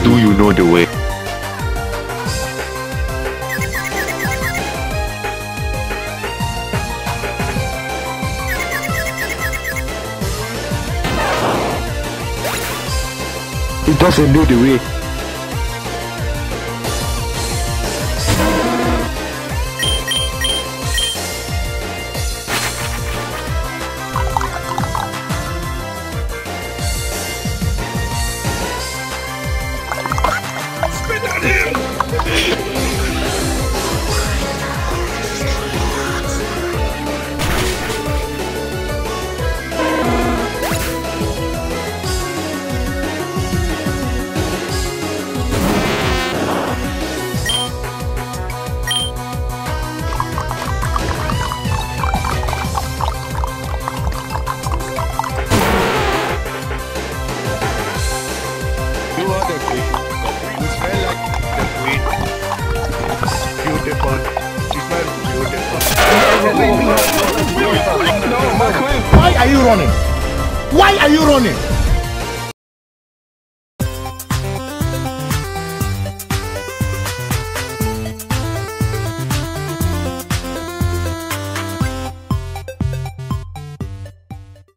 Do you know the way? He doesn't know the way. Spit on him! You are the queen. You smell like the queen. Beautiful. You smell beautiful. Why are you running? Why are you running?